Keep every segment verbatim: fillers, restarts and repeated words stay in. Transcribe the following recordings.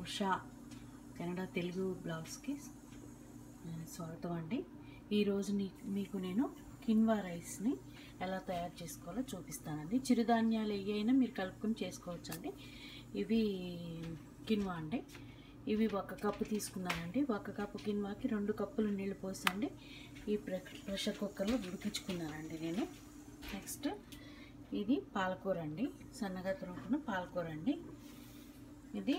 ఉషా కన్నడ తెలుగు బ్లాగ్స్కి స్వాగతం అండి. ఈరోజు మీకు నేను కిన్వా రైస్ని ఎలా తయారు చేసుకోవాలో చూపిస్తానండి. చిరుధాన్యాలు ఏవైనా మీరు కలుపుకొని చేసుకోవచ్చండి. ఇవి కిన్వా అండి. ఇవి ఒక కప్పు తీసుకున్నానండి. ఒక కప్పు కిన్వాకి రెండు కప్పులు నీళ్ళు పోసండి ఈ ప్రెషర్ కుక్కర్లో ఉడికించుకున్నానండి నేను. నెక్స్ట్ ఇది పాలకూర అండి, సన్నగా తురుముకున్న పాలకూర అండి. ఇది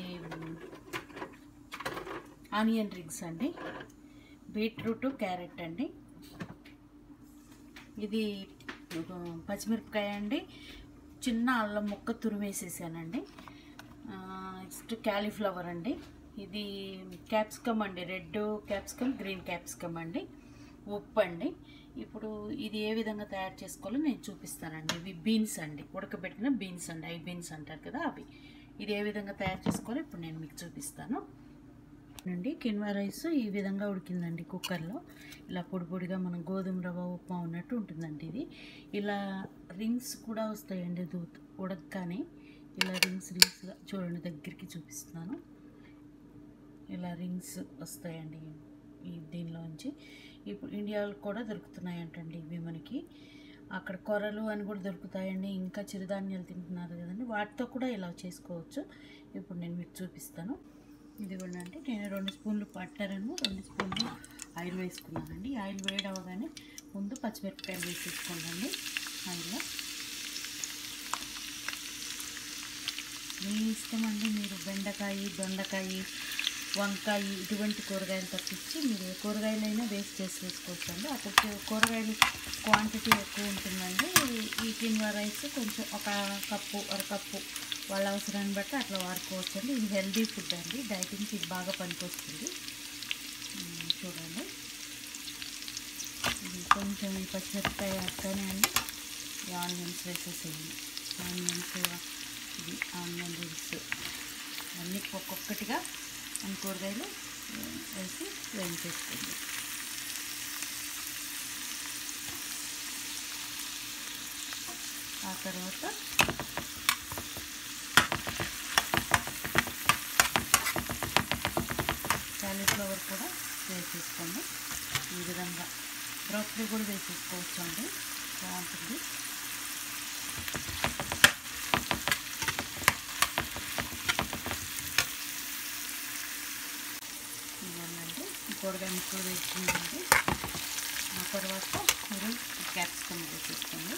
ఆనియన్ రింగ్స్ అండి, బీట్రూట్, క్యారెట్ అండి. ఇది పచ్చిమిరపకాయ అండి, చిన్న అల్లం ముక్క తురిమేసేసానండి. నెక్స్ట్ క్యాలీఫ్లవర్ అండి, ఇది క్యాప్సికమ్ అండి, రెడ్ క్యాప్సికమ్, గ్రీన్ క్యాప్సికమ్ అండి. ఉప్పు అండి. ఇప్పుడు ఇది ఏ విధంగా తయారు చేసుకోవాలో నేను చూపిస్తానండి. ఇవి బీన్స్ అండి, ఉడకబెట్టిన బీన్స్ అండి, ఐ బీన్స్ అంటారు కదా అవి. ఇది ఏ విధంగా తయారు చేసుకోవాలో ఇప్పుడు నేను మీకు చూపిస్తాను అండి. కిన్వా రైస్ ఈ విధంగా ఉడికిందండి కుక్కర్లో. ఇలా పొడి పొడిగా మనం గోధుమ రవ్వ ఉప్మా ఉన్నట్టు ఉంటుందండి. ఇది ఇలా రింగ్స్ కూడా వస్తాయండి, ఇది ఉడకగానే ఇలా రింగ్స్ రింగ్స్గా చూడండి, దగ్గరికి చూపిస్తున్నాను. ఇలా రింగ్స్ వస్తాయండి ఈ దీనిలోంచి. ఇప్పుడు ఇండియాలో కూడా దొరుకుతున్నాయంటండి ఇవి మనకి. అక్కడ కొరలు అని కూడా దొరుకుతాయండి. ఇంకా చిరుధాన్యాలు తింటున్నారు కదండి, వాటితో కూడా ఇలా చేసుకోవచ్చు. ఇప్పుడు నేను మీకు చూపిస్తాను. ఇదిగోండి అంటే నేను రెండు స్పూన్లు పట్టారను, రెండు స్పూన్లు ఆయిల్ వేసుకున్నానండి. ఆయిల్ వేడి అవ్వగానే ముందు పచ్చిమిరపకాయలు వేసేసుకోండి ఆయిల్లో. మీ ఇష్టం అండి, మీరు బెండకాయ, దొండకాయ, వంకాయ ఇటువంటి కూరగాయలు తప్పించి మీరు ఏ కూరగాయలైనా వేస్ట్ చేసి వేసుకోవచ్చు అండి. అప్పుడు కూరగాయలు క్వాంటిటీ ఎక్కువ ఉంటుందండి. ఈ కిన్వా రైస్ కొంచెం ఒక కప్పు అర కప్పు వాళ్ళ అవసరాన్ని బట్టి అట్లా వాడుకోవచ్చు అండి. ఇది హెల్దీ ఫుడ్ అండి, డైటింగ్కి ఇది బాగా పనికొస్తుంది. చూడండి, ఇది కొంచెం ఈ పచ్చిమిరపకాయ అక్కనే అండి. ఈ ఆనియన్స్ వేసేసేయండి. ఆనియన్స్, ఇది ఆనియన్ రింగ్స్ అన్నీ ఒక్కొక్కటిగా అన్ని కూరగాయలు వేసి వేయించేసుకోండి. ఆ తర్వాత క్యాలీఫ్లవర్ కూడా వేసేసుకోండి. ఈ విధంగా బ్రోకలీ కూడా వేసేసుకోవచ్చు అండి, బాగుంటుంది. ఇవన్నీ కూరగాయ ముక్కలు వేసుకుంటుంది. ఆ తర్వాత మీరు క్యాప్సికమ్ వేసేసుకోండి.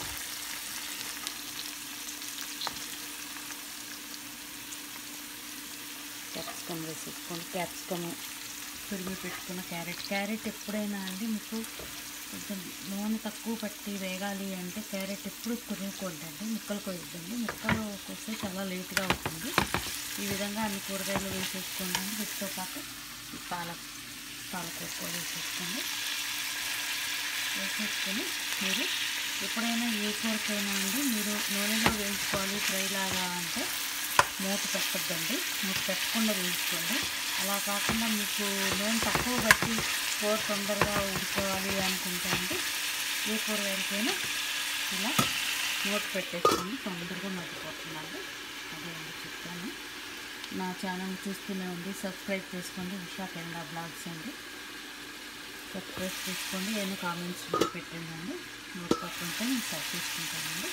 క్యాప్సికమ్ వేసేసుకోండి. క్యాప్సికమ్ తురిమి పెట్టుకున్న క్యారెట్. క్యారెట్ ఎప్పుడైనా అండి మీకు కొంచెం నూనె తక్కువ పట్టి వేగాలి అంటే క్యారెట్ ఎప్పుడు తురుముకోండి, ముక్కలు కొయ్యద్దండి. ముక్కలు కొస్తే చాలా లేట్గా అవుతుంది. ఈ విధంగా అన్ని కూరగాయలు వేసేసుకోండి. వీటితో పాటు ఈ పాల పాలకూర కూడా వేసేసుకోండి. వేసేసుకొని మీరు ఎప్పుడైనా ఏ కూరకైనా అండి మీరు నూనెలో వేయించుకోవాలి ఫ్రై లాగా అంటే మూత పెట్టద్దండి, మూత పెట్టకుండా వేయించుకోండి. అలా కాకుండా మీకు నూనె తక్కువ బట్టి కూర తొందరగా ఉడుకోవాలి అనుకుంటే అండి ఏ కూరగాయలకైనా ఇలా మూత పెట్టేసుకొని తొందరగా మగ్గిపోతుందండి. అదే అండి చెప్తాను. నా ఛానల్ చూస్తూనే ఉంది, సబ్స్క్రైబ్ చేసుకోండి. ఉషా కన్నడ బ్లాగ్స్ అండి, సబ్స్క్రైబ్ చేసుకోండి. ఏమైనా కామెంట్స్ పెట్టండి, మూత పక్కన నేను సర్వ్ చేసుకుంటానండి.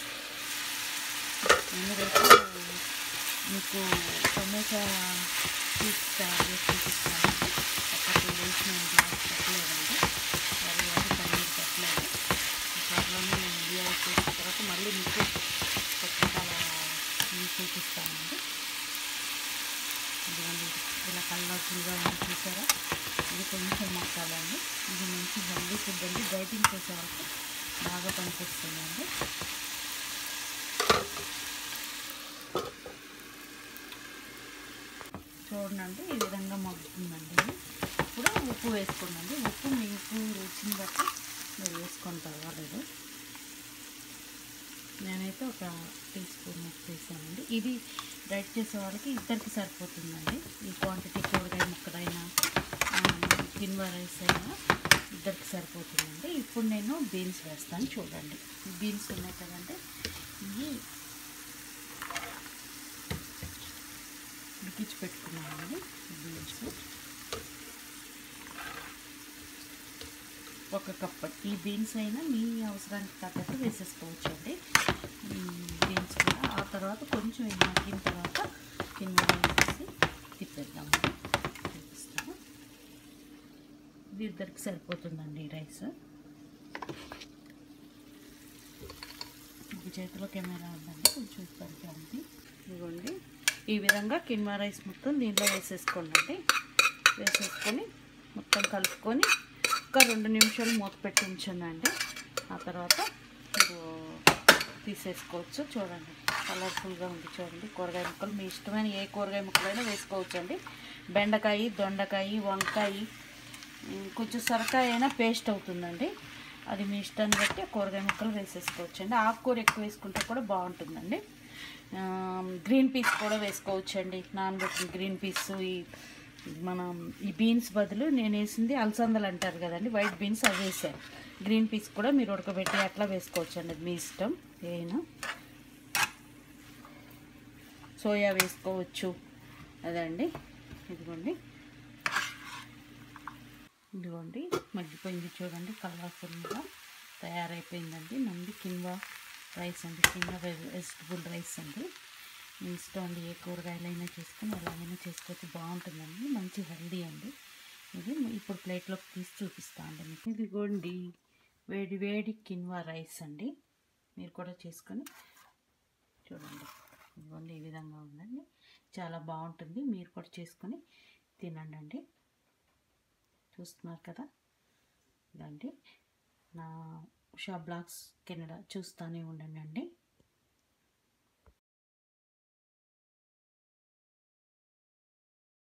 ఎందుకంటే మీకు టొమాటో స్వీట్స్ తయారు చేసి చూపిస్తానండి. ఒక టూ డేస్ నేను బ్లాగ్స్ పెట్టలేదండి, సరే అది పన్నీర్ పెట్టలేదు. త్వరలోనే నేను ఇండియా చేసిన తర్వాత మళ్ళీ మీకు కొత్తగా నేను చూపిస్తానండి. ఇదిగోండి ఇలా కలర్ఫుల్గా ఉంది చూసారా. ఇది కొంచెం మసాలా అండి. ఇది మంచి హెల్దీ ఫుడ్ అండి, డైటింగ్ చేసే వరకు బాగా పనికొస్తుందండి. చూడండి ఈ విధంగా మగ్గుతుందండి. ఇప్పుడు ఉప్పు వేసుకోండి. ఉప్పు మీకు రుచిని బట్టి మీరు వేసుకొని పర్వాలేదు. నేనైతే ఒక టీ స్పూన్ ఉప్పు వేసానండి. ఇది డైట్ చేసే వాళ్ళకి ఇద్దరికి సరిపోతుందండి. ఈ క్వాంటిటీ కూరగాయ ముక్కలైనా కిన్వా రైస్ అయినా ఇద్దరికి సరిపోతుందండి. ఇప్పుడు నేను బీన్స్ వేస్తాను. చూడండి, బీన్స్ ఉన్నాయి కదండి, ఇవి ఉడికించుకున్నాను పెట్టుకున్నామండి బీన్స్. ఒక కప్ ఈ బీన్స్ అయినా మీ అవసరానికి తగ్గట్టు వేసేసుకోవచ్చండి బీన్స్ కూడా. ఆ తర్వాత కొంచెం మగ్గిన తర్వాత కింద వేసి తిప్పేద్దాము. చూపిస్తాను. ఇది ఇద్దరికి సరిపోతుందండి రైస్. చేతిలో కెమెరా ఉందండి, కొంచెం ఇప్పటికే ఉంది. ఇదిగోండి ఈ విధంగా కిన్వా రైస్ మొత్తం దీంట్లో వేసేసుకోండి. వేసేసుకొని మొత్తం కలుపుకొని ఒక రెండు నిమిషాలు మూత పెట్టి ఉంచండి. ఆ తర్వాత తీసేసుకోవచ్చు. చూడండి కలర్ఫుల్గా ఉంది చూడండి. కూరగాయ ముక్కలు మీ ఇష్టమైన ఏ కూరగాయ ముక్కలైనా వేసుకోవచ్చు అండి. బెండకాయ, దొండకాయ, వంకాయ, కొంచెం సొరకాయ అయినా పేస్ట్ అవుతుందండి. అది మీ ఇష్టాన్ని బట్టి కూరగాయ ముక్కలు వేసేసుకోవచ్చు అండి. ఆకుకూర ఎక్కువ వేసుకుంటే కూడా బాగుంటుందండి. గ్రీన్ పీస్ కూడా వేసుకోవచ్చు అండి. నానబెట్టిన గ్రీన్ పీస్. ఈ మనం ఈ బీన్స్ బదులు నేను వేసింది అలసందలు అంటారు కదండి, వైట్ బీన్స్, అవి వేసాను. గ్రీన్ పీస్ కూడా మీరు ఉడకబెట్టి అట్లా వేసుకోవచ్చు అండి, అది మీ ఇష్టం. ఏనా సోయా వేసుకోవచ్చు అదండి. ఇదిగోండి ఇదిగోండి మగ్గిపోయింది చూడండి, కలర్ఫుల్గా తయారైపోయిందండి. మంది కిన్వా రైస్ అండి, కిన్వా వెజిటబుల్ రైస్ అండి. మీ ఇష్టం అండి, ఏ కూరగాయలైనా చేసుకొని ఎలాగైనా చేసుకోవచ్చు, బాగుంటుందండి. మంచి హెల్దీ అండి. ఇది ఇప్పుడు ప్లేట్లోకి తీసి చూపిస్తా అండి మీకు. ఇదిగోండి వేడి వేడి కిన్వా రైస్ అండి. మీరు కూడా చేసుకొని చూడండి. ఇదిగోండి ఈ విధంగా ఉందండి, చాలా బాగుంటుంది. మీరు కూడా చేసుకొని తినండి అండి. చూస్తున్నారు కదా ఇదండి. నా ఉషా బ్లాగ్స్ కెనడా చూస్తూనే ఉండండి అండి.